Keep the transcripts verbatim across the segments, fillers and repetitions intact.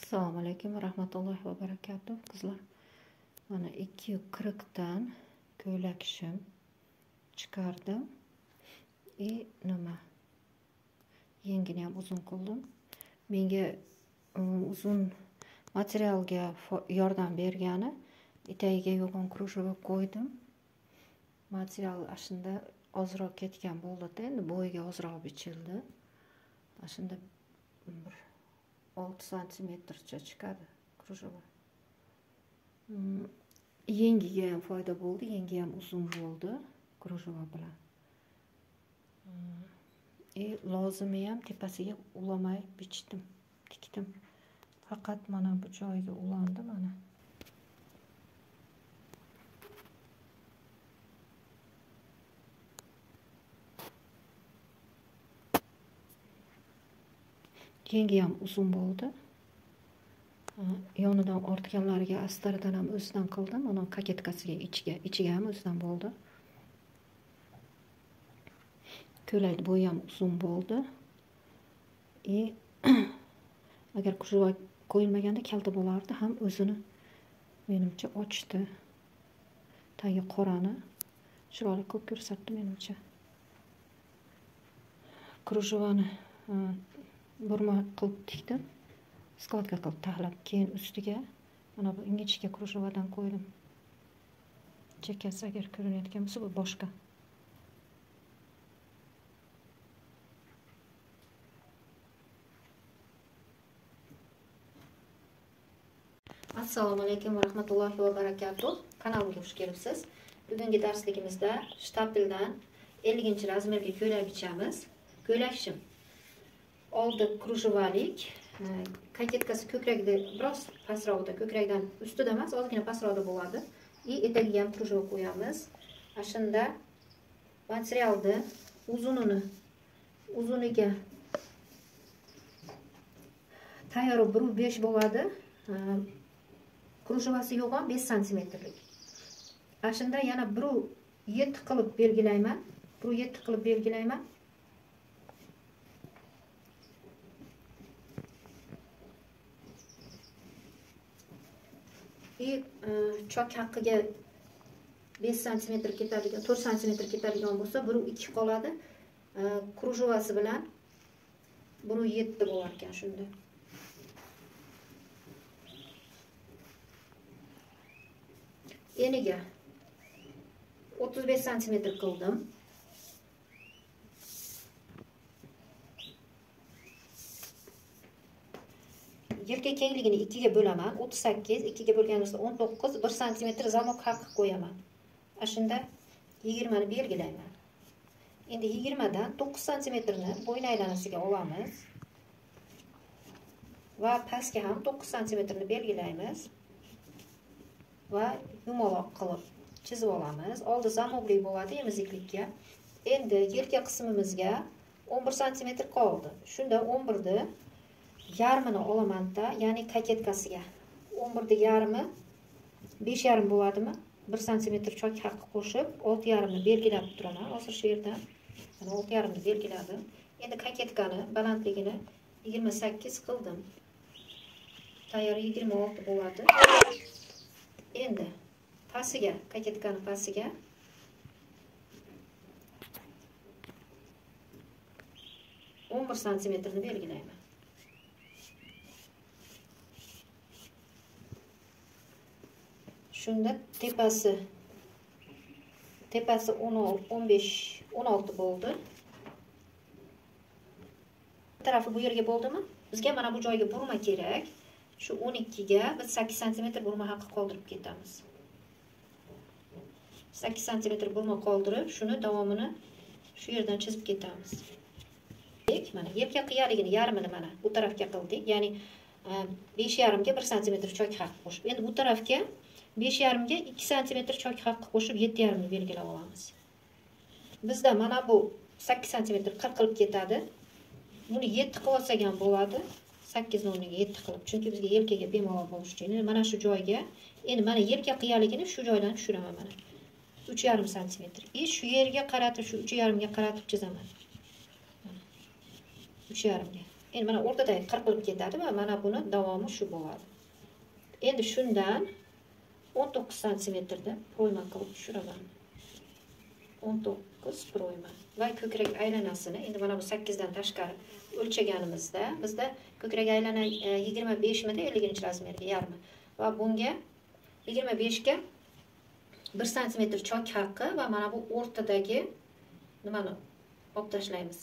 Assalomu alaykum va rahmatullohi va barakatuh qizlar. Mana ikki qirqdan ko'ylak shim chiqardim. E nima? Yengini ham uzun qildim. Menga uzun materialga yordam bergani etagiga yo'g'on krujeva qo'ydim. Material ashunda ozroq ketgan bo'ldi-da, endi bo'yiga ozroq bichildi. Ashunda bir olti santimetrcha chiqadi krujeva. Yengiga ham foyda bo'ldi, yengi ham uzun bo'ldi krujeva bilan. E lozimi ham tepasiga ulamay bichdim, tikdim. Faqat mana bu joyiga ulandi mana. Yengi ham uzun bo'ldi. Yonidan ortganlariga astaridan ham o'zidan qildim. Mana kaketkasiga ichiga, ichiga ham o'zidan bo'ldi. Ko'ylak bo'yi ham uzun bo'ldi. E agar krujeva qo'yilmaganda kalta bo'lardi, ham o'zini menimcha ochdi. Tagi qorani chiroyli qilib ko'rsatdi menimcha. Krujevani burma qilib tikdim. Skladka qilib taxlab, keyin ustiga mana bu ingichka krujevadan qo'ydim. Chekkasi agar ko'rinayotgan bo'lsa, bu boshqa. Assalomu alaykum va rahmatullohi va barakatuh. Kanalimga xush kelibsiz. Bugungi darsligimizda shtapeldan elliginchi razmerga ko'ylak bichamiz. Ko'ylak shim. Oldi krujevalik, kaketkasi ko'kragida biroz pastroqda, ko'kragdan ustida emas, ozgina pastroqda bo'ladi. И etagiga ham krujeva qo'yamiz. Ashunda materialni uzunini uzuniga tayyor bir besh bo'ladi. Krujevasi yo'g'on besh santimetrlik. Ashunda yana bir yetti qilib belgilayman. bir yetti qilib belgilayman. И chok haqqiga besh santimetr ketadigan, to'rt santimetr ketadigan bo'lsa, bir ikki qoladi. Krujevasi bilan bir yetti bo'lar ekan shunda. Eniga o'ttiz besh santimetr qildim. Yelka kengligini ikkiga bo'laman. o'ttiz sakkiz, ikkiga bo'lganimizda o'n to'qqiz, bir santimetr zamok haqi qo'yaman. Ashunda yigirma ni belgilayman. Endi yigirma dan to'qqiz santimetrni bo'yin aylanasiga olamiz. Va pastga ham to'qqiz santimetrni belgilaymiz. Va yumaloq qilib chizib olamiz. Oldi zamogli bo'ladi emiziklikka. Endi yelka qismimizga o'n bir santimetr qoldi. Shunda o'n bir ni yarmini olaman-da, ya'ni kaketkasiga. o'n bir ni yarmi besh yarim bo'ladimi? bir santimetr chok haqi qo'shib, olti yarim ni belgilab turaman. Hozir shu yerdan mana olti yarim ni belgiladim. Endi kaketkani balandligini yigirma sakkiz qildim. Tayyor yigirma olti bo'ladi. Endi pasiga, kaketkani pasiga o'n bir santimetrni belgilayman. Shunda tepasi tepasi o'n besh o'n olti bo'ldi. Bu tarafi bu yerga bo'ldimi? Bizga mana bu joyga burma kerak. Shu o'n ikki ga biz sakkiz santimetr burma haqi qoldirib ketamiz. sakkiz santimetr burma qoldirib, shuni davomini shu yerdan chizib ketamiz. Mana yelka qiyaligini yarmini mana bu tarafga qildik. Ya'ni besh yarim ga bir santimetr chok haqi qo'shib. Endi bu tarafga besh yarim ga ikki santimetr chok haqi qo'shib yetti yarim ni belgilab olamiz. Bizda mana bu sakkiz santimetr qirqilib ketadi. Buni yetti qilib olsak ham bo'ladi. sakkiz ni o'rniga yetti qilib. Chunki bizga yelkaga bemalol bo'lish uchun. Mana shu joyga, endi mana yelka qiyaligini shu joydan tushiraman mana. uch yarim santimetr. E shu yerga qaratib, shu uch yarim ga qaratib chizaman. uch yarim ga. Endi mana o'rtadagi qirqilib ketadi va mana buni davomi shu bo'ladi. Endi shundan o'n to'qqiz santimetrda proyma qilib tushiraman. o'n to'qqiz proyma va ko'krak aylanasini endi mana bu sakkiz dan tashqari o'lchaganimizda bizda ko'krak aylana yigirma besh mida elliginchi razmerga yarmi va bunga yigirma besh ga bir santimetr chok haqqi va mana bu o'rtadagi nimani olib tashlaymiz.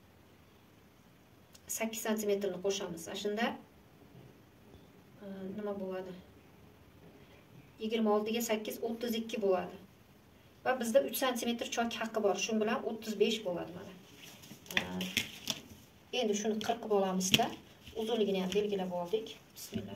sakkiz santimetrni qo'shamiz. Shunda nima bo'ladi? yigirma olti ga sakkiz o'ttiz ikki bo'ladi. Va bizda uch santimetr chok haqqi bor. Shu bilan o'ttiz besh bo'ladi mana. Endi shuni qirqib olamizda, uzunligini ham belgilab oldik. Bismillah.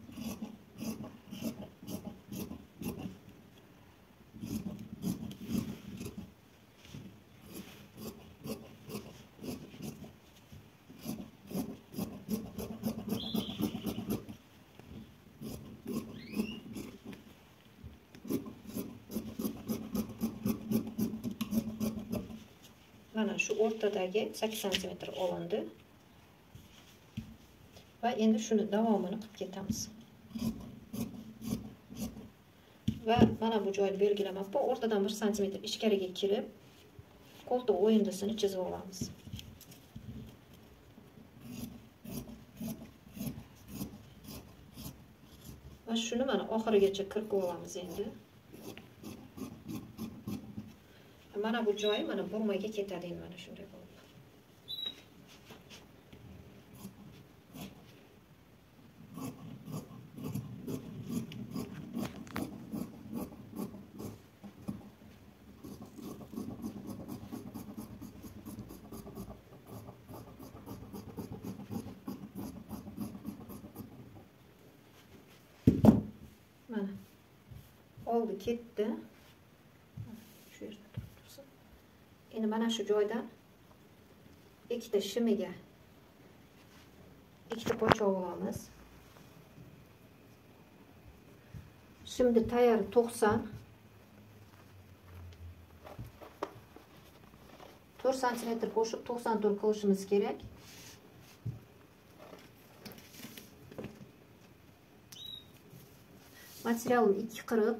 Mana shu o'rtadagi sakkiz santimetr olindi. Va endi shuni davomini qilib ketamiz. Va mana bu joyni belgilamabman. O'rtadan bir santimetr ichkariga kirib, qo'ltiq o'yindisini chizib olamiz. Va shuni mana oxirigacha qirqib olamiz endi. Mana bu joyi mana burmaga ketadi endi mana shunday bo'lib. Mana oldi ketdi. Shu yerda tursin. Endi mana shu joydan ikkita shimiga ikkita pocha olamiz. Shimni tayori to'qson to'rt santimetr qo'shib to'qson to'rt qilishimiz kerak. Materialim ikki qirq.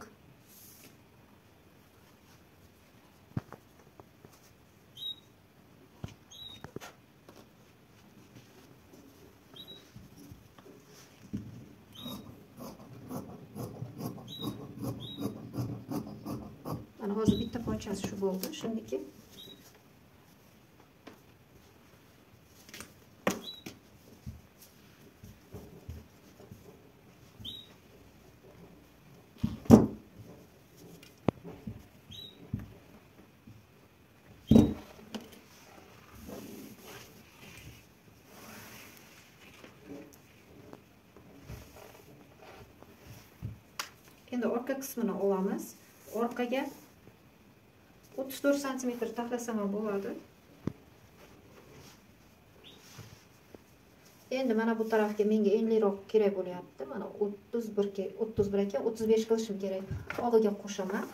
Mana hozir bitta pochasi shu bo'ldi. Shundiki Endi orqa qismini olamiz. Orqaga o'ttiz to'rt santimetr taxlasam ham bo'ladi. Endi mana bu tarafga menga enliroq kerak bo'lyapti. Mana o'ttiz bir ga o'ttiz bir ekan, o'ttiz besh qilishim kerak. Og'iga qo'shaman.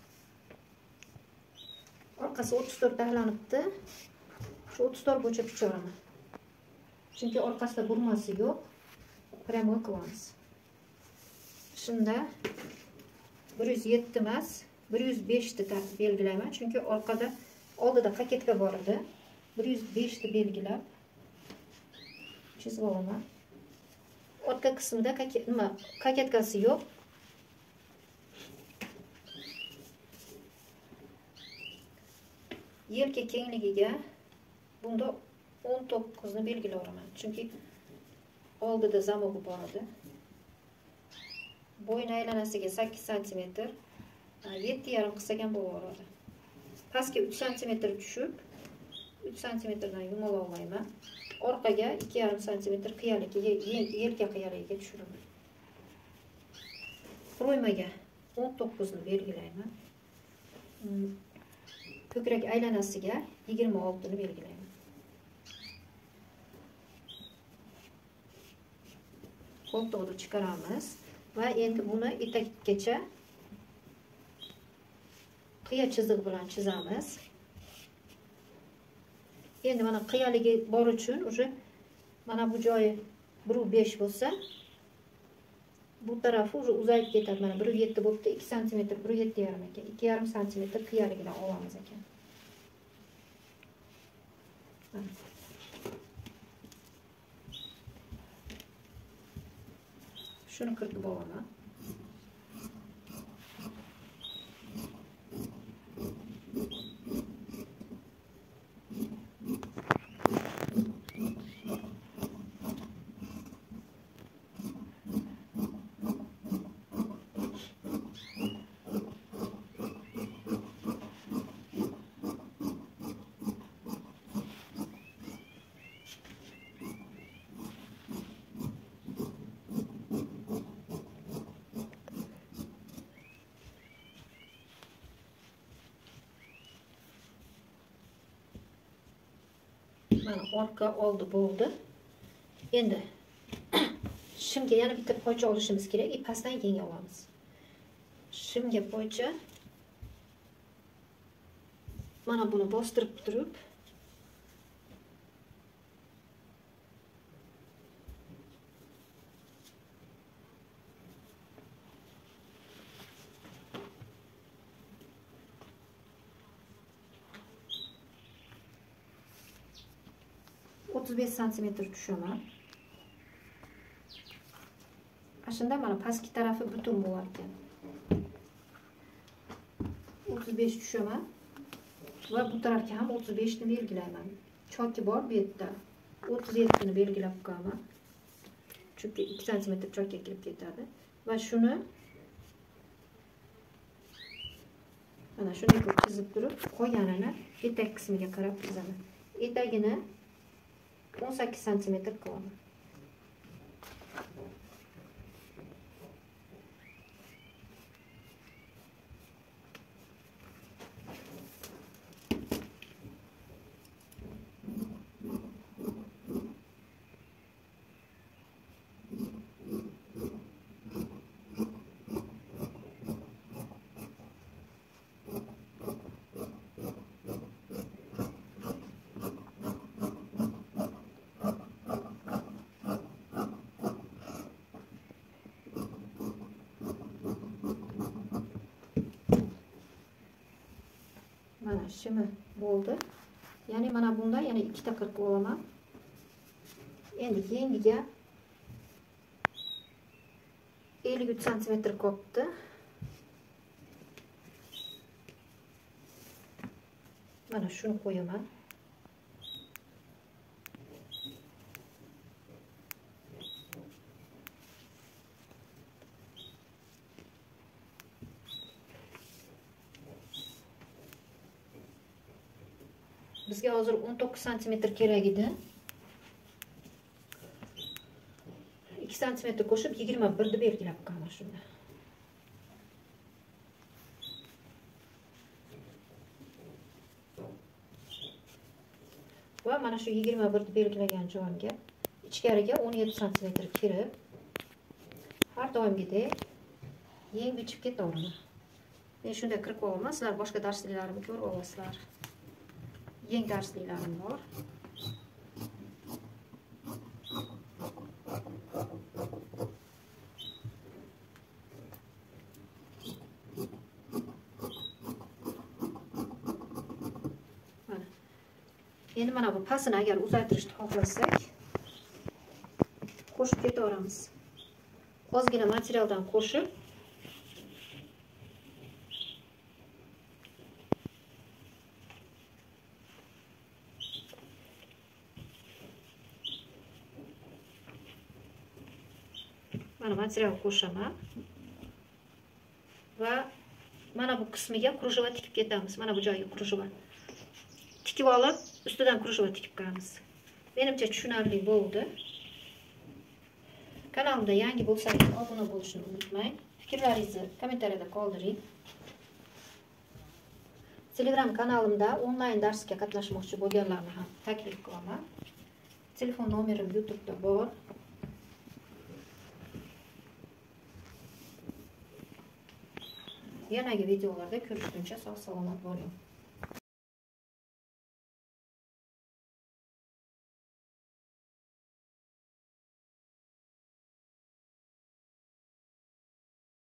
Orqasi o'ttiz to'rt taxlanibdi. Shu o'ttiz to'rt bo'yicha pichoraman. Chunki orqasida burmasi yo'q. Pryamoy qilamiz. Shunda bir yuz yetti emas, bir yuz besh ta belgilayman. Chunki orqada oldida paketka bor edi. bir yuz besh ta belgilab chizib olaman. Orqa qismida nima paketkasi yo'q. Yelka kengligiga bunda o'n to'qqiz ni belgilayman. Chunki oldida zamogi bor edi. Bo'yin aylanasiga sakkiz santimetr, yetti yarim qilsak ham bo'laveradi. Pastga uch santimetr tushib, uch santimetrdan yumalolmayman. Orqaga ikki yarim santimetr qiyaligiga, yelka qiyaligiga tushiraman. Proymaga o'n to'qqiz ni belgilayman. Ko'krak aylanasiga yigirma olti ni belgilayman. Qo'ltiqni chiqaramiz. Va endi buni etakgacha qiya chiziq bilan chizamiz. Endi mana qiyaligi bor uchun уже Mana bu joyi bir besh bo'lsa, bu tarafi уже uzayib ketadi. Mana bir yetti bo'libdi, ikki santimetr, bir yetti yarim ekan. ikki yarim santimetr qiyaligidan olamiz ekan. Shuni kiritib olaman. Mana orqa oldi bo'ldi. Endi shimga yana bitta poycha olishimiz kerak. Ipasdan yeng olamiz. Shimga poycha. Mana buni bostirib turib o'ttiz besh santimetr tushaman. Ashunda mana pastki tarafi butun bo'lar ekan. o'ttiz besh tushaman va bu tarafga ham o'ttiz besh ni belgilayman. Choki bor bu yerda. o'ttiz yetti ni belgilab qo'yaman. Chunki ikki santimetr chokka kirib ketadi va shuni mana shunday qilib chizib turib, qolganini etak qismiga qarab chizaman. Etagini o'n sakkiz santimetr qilaman. Mana shimi bo'ldi. Ya'ni mana bunda yana ikkita qirqib olaman. Endi yengiga ellik uch santimetr qolibdi. Mana shuni qo'yaman. Bizga hozir o'n to'qqiz santimetr kerak edi. ikki santimetr qo'shib yigirma bir ni belgilab qo'yaman shunda. Va mana shu yigirma bir ni belgilagan joyimga ichkariga o'n yetti santimetr kirib, har doimgidek yeng bichib ketaveraman. Men shunday kirib olaman. Sizlar boshqa darsliklarimni ko'rib olasizlar. Yeng darsliklarim bor. Mana. Endi mana bu pasini agar uzaytirishni xohlasak, qo'shib ketaveramiz. Ozgina materialdan qo'shib mana material qo'shaman va mana bu qismiga krujeva tikib ketamiz. Mana bu joyiga krujeva tikib olib, ustidan krujeva tikib qo'yamiz. Menimcha tushunarli bo'ldi. Kanalimda yangi bo'lsangiz obuna bo'lishni unutmang. Fikrlaringizni kommentariyada qoldiring. Telegram kanalimda onlayn darsga qatnashmoqchi bo'lganlarni ham taklif qilaman. Telefon nomerim YouTube'da bor. Yanagi videolarda ko'rishguncha sog' salomat bo'ling.